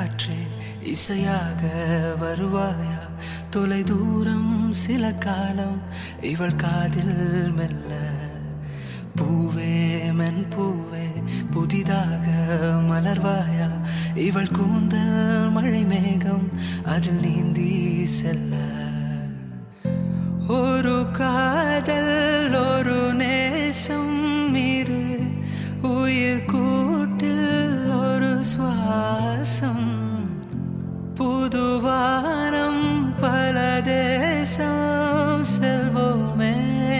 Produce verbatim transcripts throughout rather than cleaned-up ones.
காற்றே இசையாக வருவாயா? தொலை தூரம் சில காலம் இவள் காதில் மெல்ல. பூவே மென் பூவே புதிதாக மலர்வாயா? இவள் கூந்தல் மழை மேகம் அதில் நீந்தி செல்ல. ஒரு காதல் ஒரு நேசம் இரு உயிர் கூட்டில் ஒரு சுவாசம். புதுவானம் பல தேசம் செல்வோமே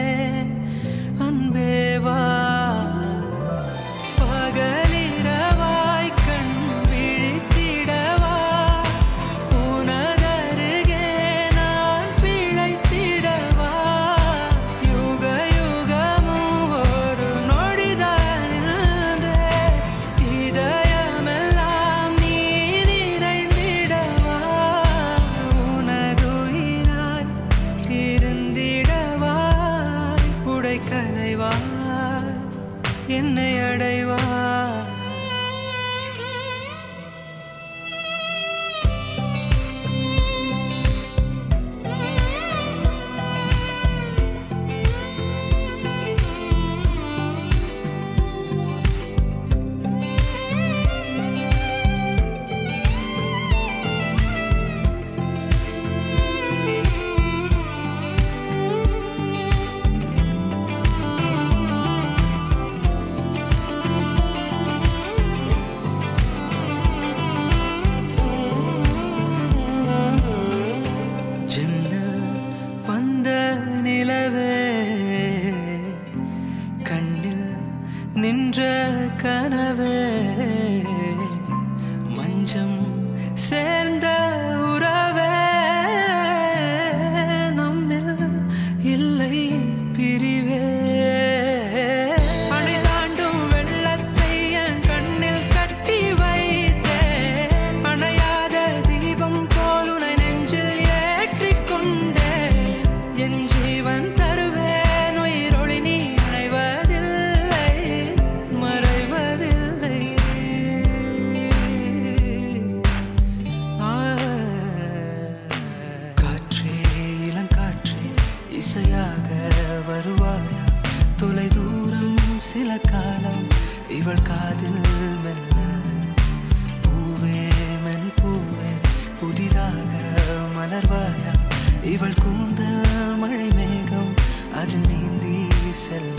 அன்பேவா. பகலிரவாய் கண் விழித்திடவா? உனதருகே நான் பிழைத்திடவா? யுக யுகமும் ஒரு நொடிதான் நின்றே இதயமெல்லாம் நீ நிறைந்திடவா? உனதுயிராய் இருந்திடவா? உடை கலைவா என்னை அடைவா? நிலவே கண்ணில் நின்ற கனவே மஞ்சம் சேர்ந்த உறவே நம்மில் இல்லை பிரிவே. அணை தாண்டும் வெள்ளத்தை என் கண்ணில் கட்டி வைத்தேன். அணையாத தீபம் போல் உனை நெஞ்சில் ஏற்றிக்கொண்டே என் ஜீவன் தருவேன். உயிரொளி நீ அணைவதில்லை மறைவதில்லை. காற்றே இளங்காற்றே இசையாக வருவாயா? தொலை தூரம் சில காலம் இவள் காதில் மெல்ல. பூவே மென் பூவே புதிதாக மலர்வாயா? இவள் கூந்தல் மழை மேகம் அதில் நீந்தி செல்ல.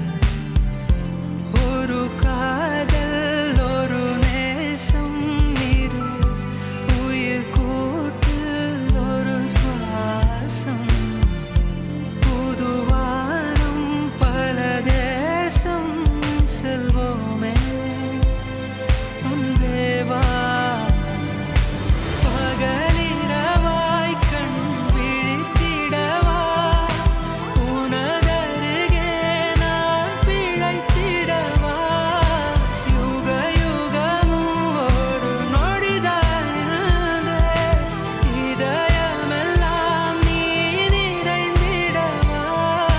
ஒரு காதல் ஒரு நேசம் இரு உயிர் கூட்டில் ஒரு சுவாசம். புதுவானம் பல தேசம் செல்வோமே அன்பேவா. பகலிரவாய் கண் விழித்திடவா? உனதருகே நான் பிழைத்திடவா? யுக யுகமும் ஒரு நொடிதான் நின்றே இதயமெல்லாம் நீ நிறைந்திடவா?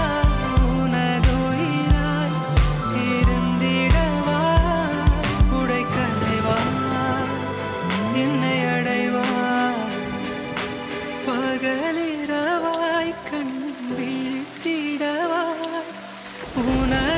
உனதுயிராய் இருந்திடவா? உடை கலைவா என்னை அடைவா? பகலிரவாய் கண் விழித்திடவா? உன